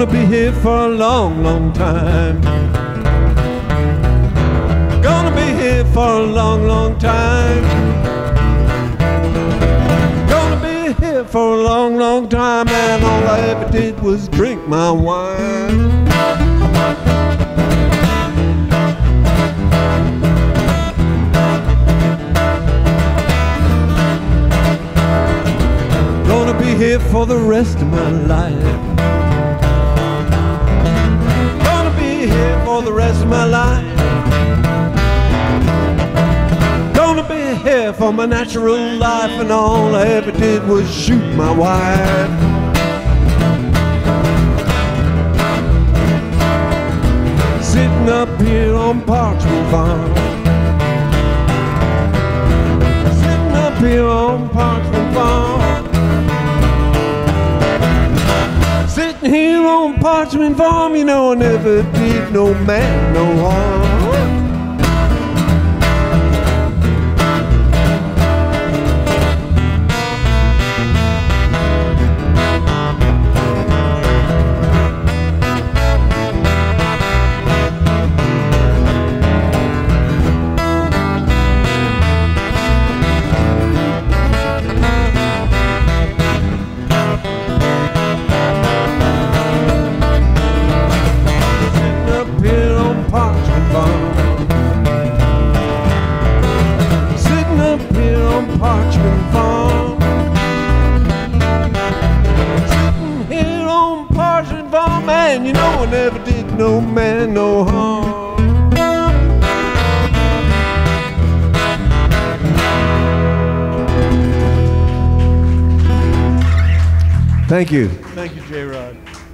Gonna be here for a long, long time. Gonna be here for a long, long time. Gonna be here for a long, long time. And all I ever did was drink my wine. Gonna be here for the rest of my life. Gonna be here for the rest of my life. Gonna be here for my natural life. And all I ever did was shoot my wife. Sitting up here on Parchment Farm. Sitting up here on Parchment Farm. Sitting here on Parchment Farm, you know I never did no man no harm. Parchment Farm. Sitting here on Parchment Farm, man, you know I never did no man no harm. Thank you. Thank you, J. Rod.